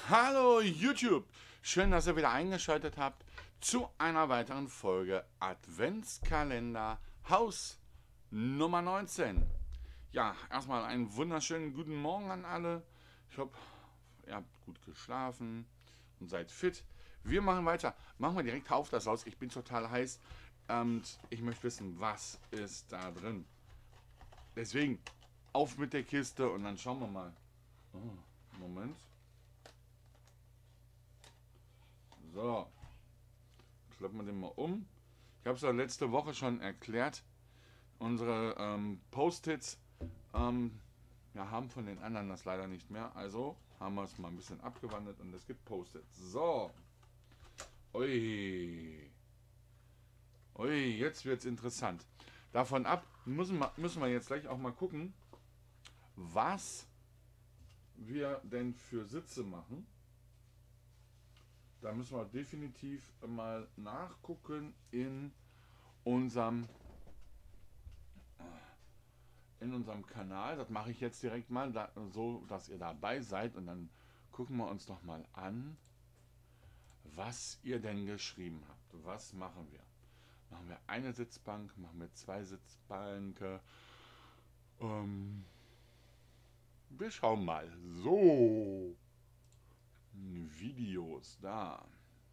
Hallo YouTube! Schön, dass ihr wieder eingeschaltet habt zu einer weiteren Folge Adventskalender Haus Nummer 19. Ja, erstmal einen wunderschönen guten Morgen an alle. Ich hoffe, ihr habt gut geschlafen und seid fit. Wir machen weiter. Machen wir direkt auf das Haus. Ich bin total heiß und ich möchte wissen, was ist da drin. Deswegen auf mit der Kiste und dann schauen wir mal. Oh, Moment. So, klappen wir den mal um. Ich habe es ja letzte Woche schon erklärt. Unsere Post-its haben von den anderen das leider nicht mehr. Also haben wir es mal ein bisschen abgewandelt und es gibt Post-its. So. Ui. Ui, jetzt wird es interessant. Davon ab müssen wir jetzt gleich auch mal gucken, was wir denn für Sitze machen. Da müssen wir definitiv mal nachgucken in unserem Kanal. Das mache ich jetzt direkt mal, so dass ihr dabei seid. Und dann gucken wir uns doch mal an, was ihr denn geschrieben habt. Was machen wir? Machen wir eine Sitzbank? Machen wir zwei Sitzbänke? Wir schauen mal. So. Videos da.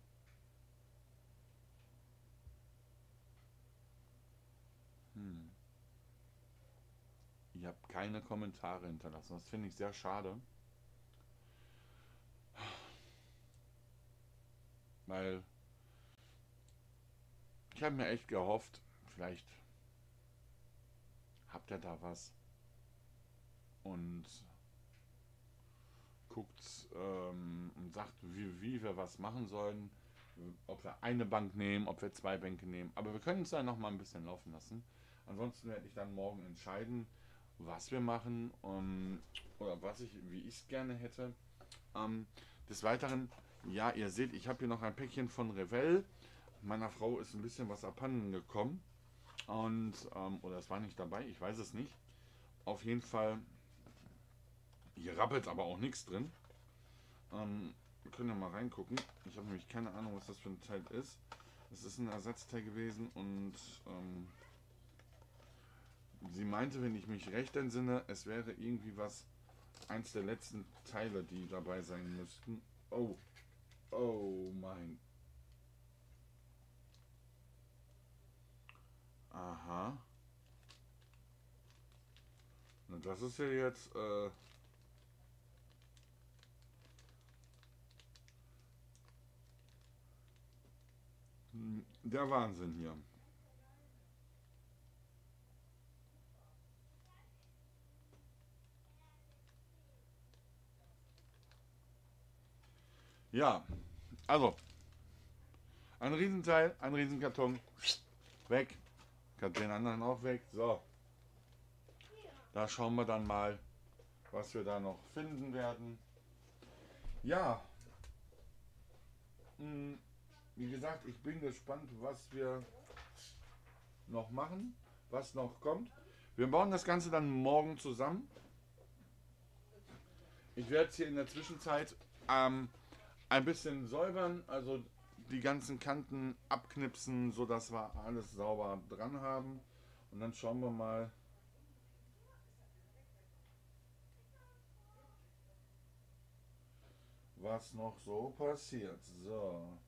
Ihr habt keine Kommentare hinterlassen. Das finde ich sehr schade. Weil ich habe mir echt gehofft, vielleicht habt ihr da was und guckt und sagt, wie wir was machen sollen. Ob wir eine Bank nehmen, ob wir zwei Bänke nehmen. Aber wir können es dann noch mal ein bisschen laufen lassen. Ansonsten werde ich dann morgen entscheiden, was wir machen oder wie ich es gerne hätte. Des Weiteren, ja, ihr seht, ich habe hier noch ein Päckchen von Revell. Meiner Frau ist ein bisschen was abhanden gekommen. Oder es war nicht dabei, ich weiß es nicht. Auf jeden Fall, hier rappelt aber auch nichts drin. Wir können ja mal reingucken. Ich habe nämlich keine Ahnung, was das für ein Teil ist. Es ist ein Ersatzteil gewesen und sie meinte, wenn ich mich recht entsinne, es wäre irgendwie eins der letzten Teile, die dabei sein müssten. Oh, oh mein. Aha. Na, das ist ja jetzt der Wahnsinn hier. Ja, also ein Riesenteil, ein Riesenkarton, weg. Den anderen auch weg. So, da schauen wir dann mal, was wir da noch finden werden. Ja, wie gesagt, ich bin gespannt, was wir noch machen, was noch kommt. Wir bauen das Ganze dann morgen zusammen. Ich werde es hier in der Zwischenzeit ein bisschen säubern, also die ganzen Kanten abknipsen, so dass wir alles sauber dran haben. Und dann schauen wir mal, was noch so passiert. So.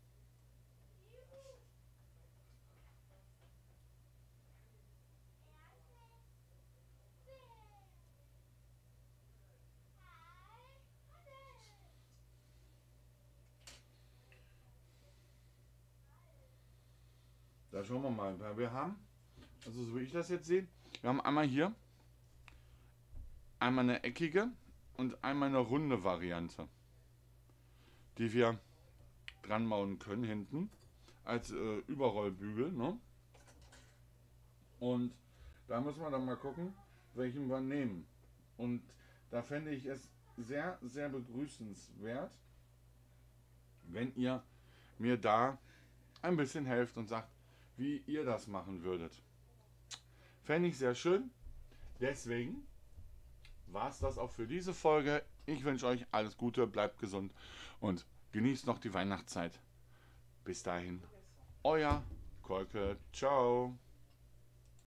Da schauen wir mal. Wir haben, also so wie ich das jetzt sehe, wir haben einmal hier einmal eine eckige und einmal eine runde Variante, die wir dran bauen können hinten als Überrollbügel. Ne? Und da müssen wir dann mal gucken, welchen wir nehmen. Und da fände ich es sehr, sehr begrüßenswert, wenn ihr mir da ein bisschen helft und sagt, wie ihr das machen würdet. Fände ich sehr schön. Deswegen war es das auch für diese Folge. Ich wünsche euch alles Gute, bleibt gesund und genießt noch die Weihnachtszeit. Bis dahin, euer Kolke. Ciao.